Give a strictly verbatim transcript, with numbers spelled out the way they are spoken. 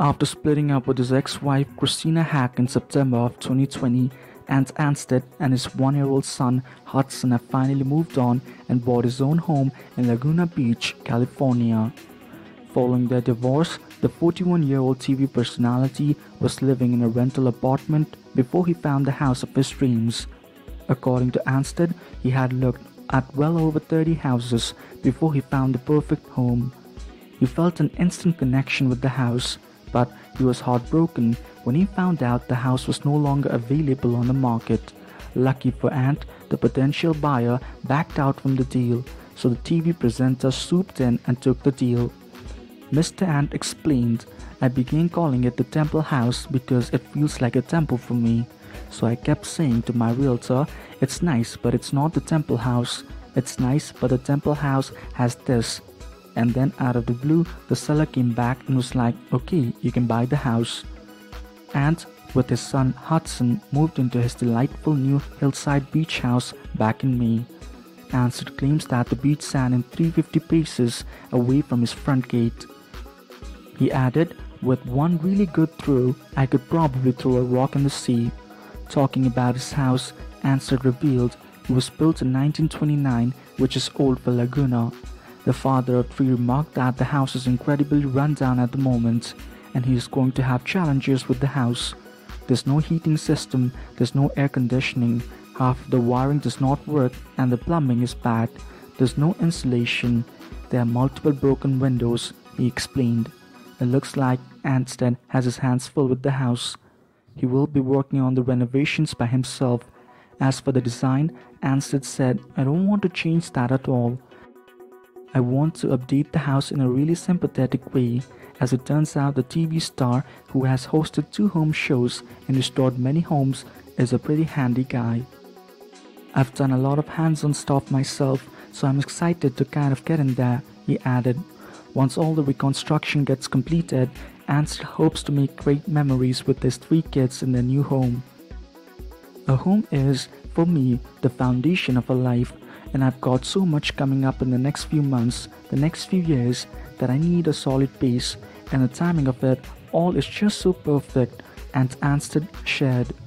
After splitting up with his ex-wife Christina Haack in September of twenty twenty, Ant Anstead and his one-year-old son Hudson have finally moved on and bought his own home in Laguna Beach, California. Following their divorce, the forty-one-year-old T V personality was living in a rental apartment before he found the house of his dreams. According to Ansted, he had looked at well over thirty houses before he found the perfect home. He felt an instant connection with the house, but he was heartbroken when he found out the house was no longer available on the market. Lucky for Ant, the potential buyer backed out from the deal, so the T V presenter swooped in and took the deal. Mister Ant explained, "I began calling it the Temple House because it feels like a temple for me. So I kept saying to my realtor, it's nice but it's not the Temple House. It's nice but the Temple House has this." And then out of the blue, the seller came back and was like, "Okay, you can buy the house." Ant, with his son Hudson, moved into his delightful new hillside beach house back in May. Ansted claims that the beach sat in three hundred fifty paces away from his front gate. He added, "With one really good throw, I could probably throw a rock in the sea." Talking about his house, Ansted revealed it was built in nineteen twenty-nine, which is old for Laguna. The father of three remarked that the house is incredibly run down at the moment, and he is going to have challenges with the house. There's no heating system, there's no air conditioning, half of the wiring does not work, and the plumbing is bad. There's no insulation. There are multiple broken windows, he explained. It looks like Ansted has his hands full with the house. He will be working on the renovations by himself. As for the design, Ansted said, "I don't want to change that at all. I want to update the house in a really sympathetic way." As it turns out, the T V star, who has hosted two home shows and restored many homes, is a pretty handy guy. "I've done a lot of hands-on stuff myself, so I'm excited to kind of get in there," he added. Once all the reconstruction gets completed, Ansted hopes to make great memories with his three kids in their new home. A home is, for me, the foundation of a life, and I've got so much coming up in the next few months, the next few years, that I need a solid base, and the timing of it all is just so perfect, and Ansted shared.